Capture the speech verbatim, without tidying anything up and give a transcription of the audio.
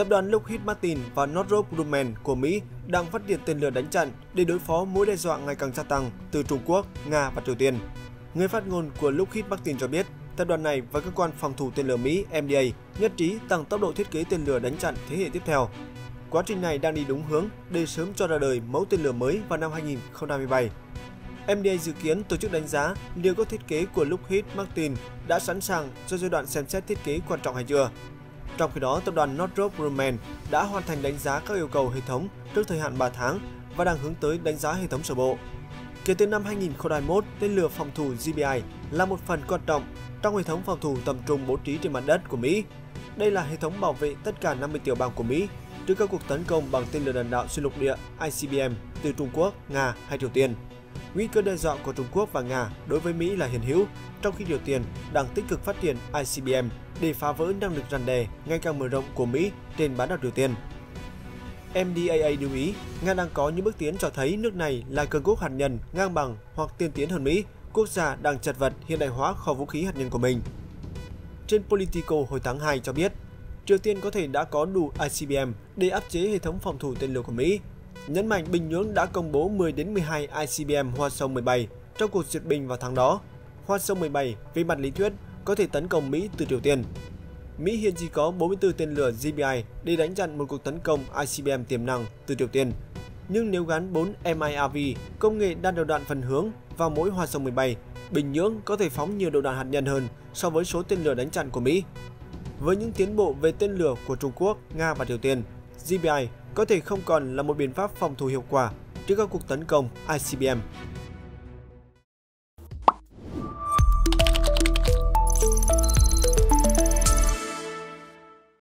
Tập đoàn Lockheed Martin và Northrop Grumman của Mỹ đang phát triển tên lửa đánh chặn để đối phó mối đe dọa ngày càng gia tăng từ Trung Quốc, Nga và Triều Tiên. Người phát ngôn của Lockheed Martin cho biết, tập đoàn này và cơ quan phòng thủ tên lửa Mỹ M D A nhất trí tăng tốc độ thiết kế tên lửa đánh chặn thế hệ tiếp theo. Quá trình này đang đi đúng hướng để sớm cho ra đời mẫu tên lửa mới vào năm hai nghìn không trăm hai mươi bảy. M D A dự kiến tổ chức đánh giá liệu các thiết kế của Lockheed Martin đã sẵn sàng cho giai đoạn xem xét thiết kế quan trọng hay chưa. Trong khi đó, tập đoàn Northrop Grumman đã hoàn thành đánh giá các yêu cầu hệ thống trước thời hạn ba tháng và đang hướng tới đánh giá hệ thống sơ bộ. Kể từ năm hai nghìn không trăm hai mươi mốt, tên lửa phòng thủ G B I là một phần quan trọng trong hệ thống phòng thủ tầm trung bố trí trên mặt đất của Mỹ. Đây là hệ thống bảo vệ tất cả năm mươi tiểu bang của Mỹ trước các cuộc tấn công bằng tên lửa đạn đạo xuyên lục địa I C B M từ Trung Quốc, Nga hay Triều Tiên. Nguy cơ đe dọa của Trung Quốc và Nga đối với Mỹ là hiện hữu, trong khi Triều Tiên đang tích cực phát triển I C B M để phá vỡ năng lực răn đe ngày càng mở rộng của Mỹ trên bán đảo Triều Tiên. M D A A lưu ý, Nga đang có những bước tiến cho thấy nước này là cường quốc hạt nhân ngang bằng hoặc tiên tiến hơn Mỹ, quốc gia đang chật vật hiện đại hóa kho vũ khí hạt nhân của mình. Trên Politico hồi tháng hai cho biết, Triều Tiên có thể đã có đủ I C B M để áp chế hệ thống phòng thủ tên lửa của Mỹ. Nhấn mạnh Bình Nhưỡng đã công bố mười đến mười hai I C B M Hwasong mười bảy trong cuộc duyệt binh vào tháng đó. Hwasong mười bảy về mặt lý thuyết có thể tấn công Mỹ từ Triều Tiên. Mỹ hiện chỉ có bốn mươi tư tên lửa G B I để đánh chặn một cuộc tấn công I C B M tiềm năng từ Triều Tiên. Nhưng nếu gắn bốn M I R V, công nghệ đan đầu đạn phần hướng, vào mỗi Hwasong mười bảy, Bình Nhưỡng có thể phóng nhiều đầu đạn hạt nhân hơn so với số tên lửa đánh chặn của Mỹ. Với những tiến bộ về tên lửa của Trung Quốc, Nga và Triều Tiên, G B I có thể không còn là một biện pháp phòng thủ hiệu quả trước các cuộc tấn công I C B M.